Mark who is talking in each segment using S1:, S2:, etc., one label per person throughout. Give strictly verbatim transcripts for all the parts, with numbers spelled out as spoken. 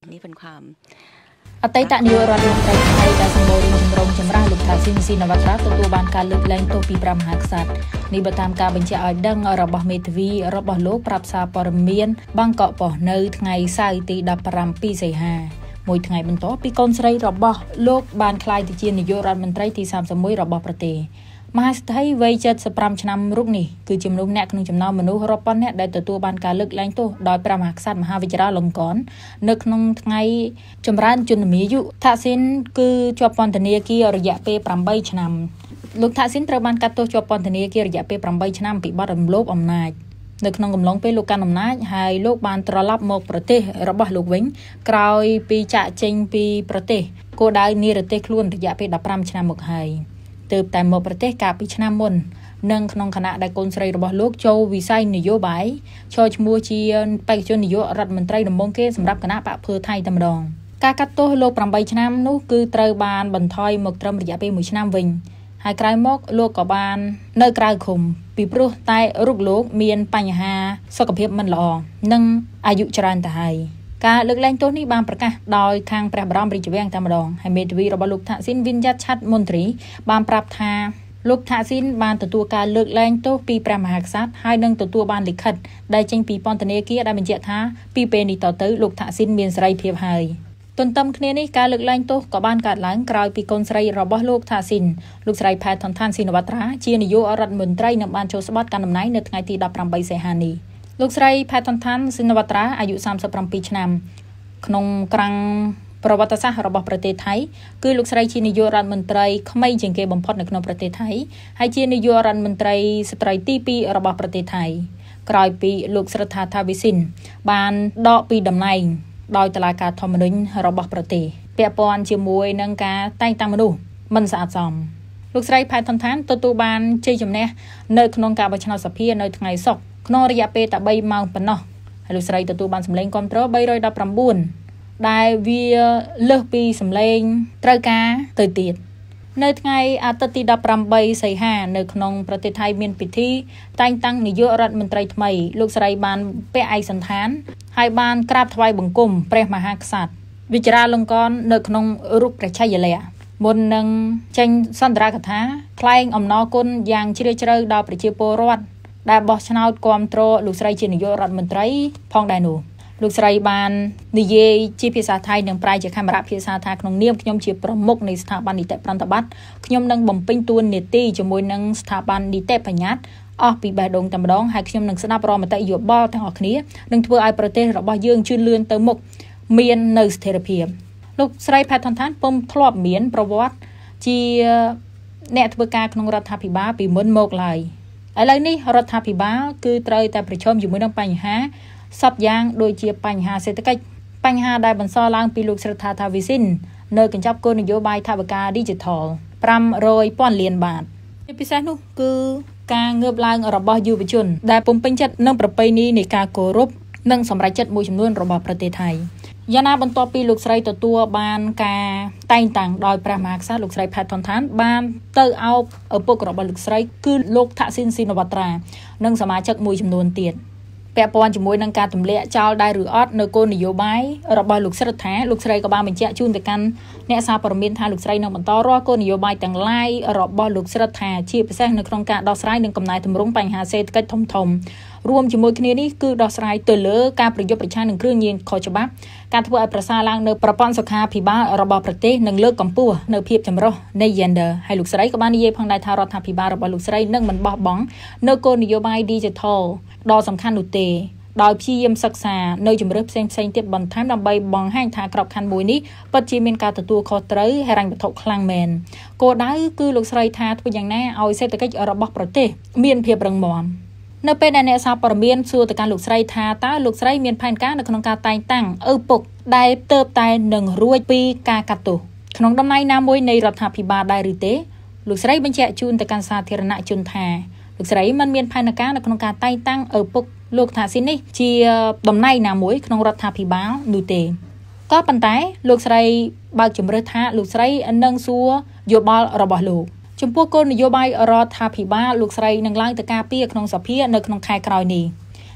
S1: นี่เป็นความ
S2: អតីតនាយករដ្ឋមន្ត្រីថៃដែលសម្បូរជំរងចម្រាស់លោកថាស៊ីនស៊ីនវត្រាទទួលបានការលើកលែងទោសពីព្រះមហាក្សត្រនេះបើតាមការបញ្ជាក់ឲ្យដឹងរបស់មេធាវីរបស់លោកប្រាប់សារព័ត៌មានបាងកកប៉ុស្តិ៍នៅថ្ងៃសៅរ៍ទីដប់ប្រាំពីរសីហាមួយថ្ងៃបន្ទាប់ពីកូនស្រីរបស់លោកបានក្លាយទៅជានាយករដ្ឋមន្ត្រីទីសាមសិបមួយរបស់ប្រទេសមហាស្ថិវ័យเจ็ดสิบห้าឆ្នាំរូបនេះគឺជាមនុស្សអ្នកក្នុងចំណោមមនុស្សរាប់ពាន់នាក់ដែលទទួលបានការលើកលែងទោសដោយព្រះមហាក្សត្រមហាវិជ្ជរាលង្កននៅក្នុងថ្ងៃចម្រើនជន្មាយុថាស៊ីនគឺជាប់ពន្ធនាគាររយៈពេលប្រាំបីឆ្នាំលោកថាស៊ីនត្រូវបានកាត់ទោសជាប់ពន្ធនាគាររយៈពេលប្រាំបីឆ្នាំពីបទរំលោភអំណាចនៅក្នុងកំឡុងពេលលោកកាន់អំណាចហើយលោកបានត្រឡប់មកប្រទេសរបស់លោកវិញក្រោយពីចាក់ចេញពីប្រទេសគោលដៅនិរទេសខ្លួនរយៈពេលដប់ប្រាំឆ្នាំមកហើយទើបតែមកប្រទេសកាលពីឆ្នាំមុននិងក្នុងគណៈដែលកូនស្រីរបស់លោកចូលវិស័យនយោបាយឈរឈ្មោះជាបេក្ខជននាយករដ្ឋមន្ត្រីដំបូងគេសម្រាប់គណៈបកភើថៃតែម្ដងការកាត់ទោសលោកប្រាំបីឆ្នាំនោះគឺត្រូវបានបន្ថយមកត្រឹមរយៈពេលមួយឆ្នាំវិញហើយក្រោយមកលោកក៏បាននៅក្រៅឃុំពីព្រោះតែរូបលោកមានបញ្ហាសុខភាពមិនល្អនិងអាយុច្រើនទៅហើយការលើកលែងទោសនេះបានប្រកាសដោយខាងព្រះបរមរាជវាំងតែម្ដងហើយមេធាវីរបស់លោកថាស៊ីនវិនយ៉ាត់ឆាត់មន្ត្រីបានប្រាប់ថាលោកថាស៊ីនបានទទួលការលើកលែងទោសពីព្រះមហាក្សត្រហើយនឹងទទួលបានលិខិតដែលចេញពីពន្ធនាគារដែលបញ្ជាក់ថាពីពេលនេះតទៅលោកថាស៊ីនមានសេរីភាពហើយទន្ទឹមគ្នានេះការលើកលែងទោសក៏បានកើតឡើងក្រោយពីកូនស្រីរបស់លោកថាស៊ីនលោកស្រីផែថនថានស៊ីនវត្រាជានាយករដ្ឋមន្ត្រីនឹងបានចូលស្បត់កាន់តំណែងនៅថ្ងៃទីដប់ប្រាំបីសីហានេះលោកស្រីផែថនថានស៊ីនវត្រាអាយុសាមសិបប្រាំពីរឆ្នាំក្នុងក្រាំងប្រវត្តិសាស្ត្ររបស់ប្រទេសថៃគឺលោកស្រីជានាយករដ្ឋមន្ត្រីក្មេងជាងគេបំផុតនៅក្នុងប្រទេសថៃហើយជានាយករដ្ឋមន្ត្រីស្ត្រីទីពីររបស់ប្រទេសថៃក្រោយពីលោកស្រីថាថាវីស៊ីនបានដកពីតំណែងដោយតុលាការធម្មនុញ្ញរបស់ប្រទេសពាក់ព័ន្ធជាមួយនឹងការតែងតាំងមនុស្សមិនស្អាតសមលោកស្រីផែថនថានទទួលបានជ័យជំនះនៅក្នុងការបោះឆ្នោតសភានៅថ្ងៃសុក្រក្នុងរយៈពេលតែបីម៉ោងប៉ុណ្ណោះហើយលោកស្រីទទួលបានសម្លេងគាំទ្របីរយដប់ប្រាំបួនដែលវាលើសពីសម្លេងត្រូវការទៅទៀតនៅថ្ងៃអាទិត្យទីដប់ប្រាំបីសីហានៅក្នុងប្រទេសថៃមានពិធីតែងតាំងនាយករដ្ឋមន្ត្រីថ្មីលោកស្រីបានពាក់ឯកសណ្ឋានហើយបានក្រាបថ្វាយបង្គំព្រះមហាក្សត្រវិជ្ជរាលង្កននៅក្នុងរូបព្រះឆាយាល័ក្ខណ៍មុននឹងចេញសន្ទរកថាថ្លែងអំណរគុណយ៉ាងជ្រាលជ្រៅដល់ប្រជាពលរដ្ឋដែលបោះឆ្នោតគាំទ្រលោកស្រីជានាយករដ្ឋមន្ត្រីផងដែរនោះលោកស្រីបាននិយាយជាភាសាថៃនិងប្រែជាខេមរៈភាសាថាក្នុងនាមខ្ញុំជាប្រមុខនៃស្ថាប័ននីតិប្រតិបត្តិខ្ញុំនឹងបំពេញតួនាទីជាមួយនឹងស្ថាប័ននីតិបញ្ញត្តិអស់ពីបេះដូងតែម្ដងហើយខ្ញុំនឹងស្ដាប់រាល់មតិយោបល់ទាំងអស់គ្នានឹងធ្វើឲ្យប្រទេសរបស់យើងជឿនលឿនទៅមុខមាននៅស្ថិរភាពលោកស្រីផែថនថានពុំធ្លាប់មានប្រវត្តិជាអ្នកធ្វើការក្នុងរដ្ឋាភិបាលពីមុនមកឡើយឥឡូវនេះរដ្ឋាភិបាលគឺត្រូវតែប្រឈមជាមួយនឹងបញ្ហាសពយ៉ាងដូចជាបញ្ហាសេដ្ឋកិច្ចបញ្ហាដែលបន្សល់ឡើងពីលោកស្រីថាថាវីស៊ីននៅកញ្ចប់គោលនយោបាយថវិកា Digital ប្រាំរយពាន់លានបាតជាពិសេសនោះគឺការងើបឡើងរបស់យុវជនដែលពុំពេញចិត្តនឹងប្រពៃណីនៃការគោរពនិងសម្រេចចិត្តមួយចំនួនរបស់ប្រទេសថៃយ៉ាងណាបន្ទាប់ពីលោកស្រីទទួលបានការតែងតាំងដោយព្រះមហាក្សត្រលោកស្រីផែថនថានបានទៅអោបឪពុករបស់លោកស្រីគឺលោកថាស៊ីនស៊ីនវត្រានិងសមាជិកមួយចំនួនទៀតពាក់ព័ន្ធជាមួយនឹងការទម្លាក់ចោលដែរឬអត់នៅគោលនយោបាយរបស់លោកស្រីថាលោកស្រីក៏បានបញ្ជាក់ជូនទៅកាន់អ្នកសារព័ត៌មានថាលោកស្រីនឹងបន្តរាល់គោលនយោបាយទាំងឡាយរបស់លោកស្រីថាជាពិសេសនៅក្នុងការដោះស្រាយនិងកំណែទម្រង់បញ្ហាសេដ្ឋកិច្ចធំធំរួមជាមួយគ្នានេះគឺដោះស្រាយទៅលើការប្រយុទ្ធប្រឆាំងនឹងគ្រឿងញៀនខុសច្បាប់ការធ្វើឲ្យប្រសើរឡើងនៅប្រព័ន្ធសុខាភិបាលរបស់ប្រទេសនិងលើកកម្ពស់នៅភាពចម្រុះនៃ Gender ហើយលោកស្រីក៏បាននិយាយផងដែរថារដ្ឋាភិបាលរបស់លោកស្រីនឹងមិនបោះបង់នៅគោលនយោបាយ Digital ដ៏សំខាន់នោះទេដោយព្យាយាមសិក្សានៅជំរើសផ្សេងផ្សេងទៀតបន្ថែមដើម្បីបង្ហាញថាក្របខ័ណ្ឌមួយនេះពិតជាមានការទទួលខុសត្រូវហិរញ្ញវត្ថុខ្លាំងមែនគោលដៅគឺលោកស្រីថាធ្វើយ៉ាងណាឲ្យសេដ្ឋកិច្ចរបស់ប្រទេសមានភាពរឹងមាំនៅពេលដែលអ្នកសារព័ត៌មានសួរទៅកាន់លោកស្រីថាតើលោកស្រីមានផែនការនៅក្នុងការតែងតាំងឪពុកដែលទើបតែនឹងរួចពីការកាត់ទោសក្នុងតំណែងណាមួយនៃរដ្ឋាភិបាលដែរឬទេលោកស្រីបញ្ជាក់ជូនទៅកាន់សាធារណជនថាលោកស្រីមិនមានផែនការនៅក្នុងការតែងតាំងឪពុកលោកថាស៊ីននេះជាតំណែងណាមួយក្នុងរដ្ឋាភិបាលនោះទេក៏ប៉ុន្តែលោកស្រីបើកជំរឿនថាលោកស្រីនឹងសួរយោបល់របស់លោកចំពោះគោលនយោបាយរដ្ឋាភិបាលលោកស្រីនឹងឡើងទៅការពារក្នុងសភានៅក្នុងខែក្រោយនេះ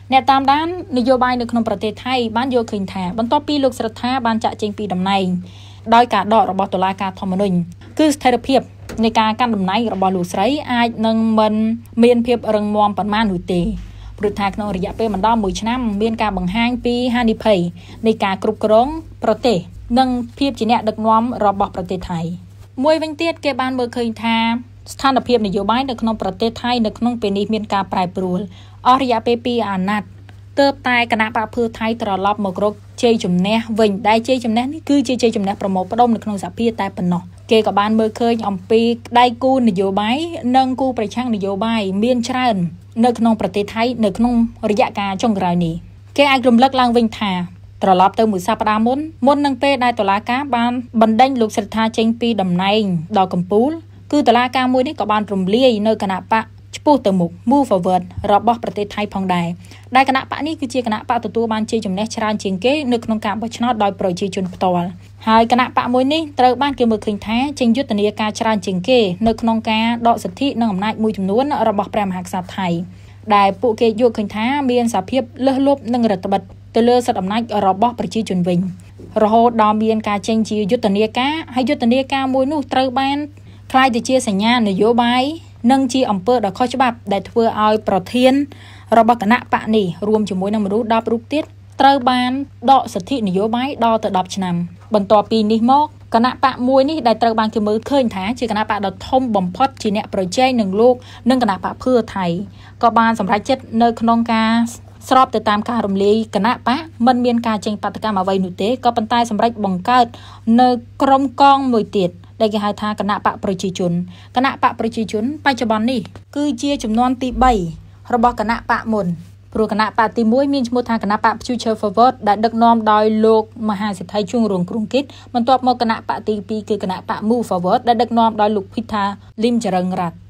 S2: អ្នកតាមដាននយោបាយនៅក្នុងប្រទេសថៃបានយកឃើញថាបន្ទាប់ពីលោកស្រដ្ឋាបានចាក់ចេញពីតំណែងដោយការដករបស់តុលាការធម្មនុញ្ញគឺស្ថិរភាពនៃការកាន់តំណែងរបស់លោកស្រីអាចនឹងមិនមានភាពរឹងមាំប៉ុន្មាននោះទេព្រោះថាក្នុងរយៈពេលមិនដល់មួយឆ្នាំមានការបង្ហាញពីហានិភ័យនៃការគ្រប់គ្រងប្រទេសនិងភាពជាអ្នកដឹកនាំរបស់ប្រទេសថៃមួយវិញទៀតគេបានមើលឃើញថាស្ថានភាពនយោបាយនៅក្នុងប្រទេសថៃនៅក្នុងពេលនេះមានការប្រែប្រួលអស់រយៈពេលពីរអាណត្តិទើបតែគណៈបកភឿថៃត្រឡប់មករកជ័យជំនះវិញដែលជ័យជំនះនេះគឺជាជ័យជំនះប្រមូលផ្ដុំនៅក្នុងសភាតែប៉ុណ្ណោះគេក៏បានមើលឃើញអំពីដៃគូនយោបាយនិងគូប្រឆាំងនយោបាយមានច្រើននៅក្នុងប្រទេសថៃនៅក្នុងរយៈកាលចុងក្រោយនេះគេអាចរំលឹកឡើងវិញថាត្រឡប់ទៅមួយសប្តាហ៍មុនមុននឹងពេលដែលតុលាការបានបណ្ដេញលោកស្រដ្ឋាចេញពីតំណែងដល់កំពូលគឺតុលាការមួយនេះក៏បានរំលាយនៅគណៈបកឆ្ពោះទៅមុខ Move Forward របស់ប្រទេសថៃផងដែរដែលគណៈបកនេះគឺជាគណៈបកទទួលបានជ័យជំនះច្រើនជាងគេនៅក្នុងការបោះឆ្នោតដោយប្រជាជនផ្ទាល់ហើយគណៈបកមួយនេះត្រូវបានគេមើលឃើញថាចេញយុទ្ធនាការច្រើនជាងគេនៅក្នុងការដកសិទ្ធិនិងអំណាចមួយចំនួនរបស់ព្រះមហាក្សត្រថៃដែលពួកគេយល់ឃើញថាមានសភាពលើសលប់និងរដ្ឋបិទទៅលើសិទ្ធិអំណាចរបស់ប្រជាជនវិញរហូតដល់មានការចេញជាយុទ្ធនាការហើយយុទ្ធនាការមួយនោះត្រូវបានคล้ายទៅជាសញ្ញានយោបាយនិងជាអំពើដ៏ខុសច្បាប់ដែលធ្វើឲ្យប្រធានរបស់គណៈបកនេះរួមជាមួយនឹងមនុស្សដប់រូបទៀតត្រូវបានដកសិទ្ធិនយោបាយដល់ទៅដប់ឆ្នាំបន្ទាប់ពីនេះមកគណៈបកមួយនេះដែលត្រូវបានគេមើលឃើញថាជាគណៈបកដ៏ធំបំផុតជាអ្នកប្រជែងនឹងលោកនិងគណៈបកភឿថៃក៏បានសម្រេចចិត្តនៅក្នុងការស្របទៅតាមការរំលាយគណៈបកមិនមានការចេញបាតកម្មអ្វីនោះទេក៏ប៉ុន្តែសម្រេចបង្កើតនៅក្រុមកងមួយទៀតដែលគេហៅថាគណៈបកប្រជាជនគណៈបកប្រជាជនបច្ចុប្បន្ននេះគឺជាចំនួនទីបីរបស់គណៈបកមុនព្រោះគណៈបកទីមួយមានឈ្មោះថាគណៈបក Future Forward ដែលដឹកនាំដោយលោកមហាសេដ្ឋីជួងរងគ្រងគិតបន្ទាប់មកគណៈបកទីពីរគឺគណៈបក Move Forward ដែលដឹកនាំដោយលោក Pita Limjaroenrat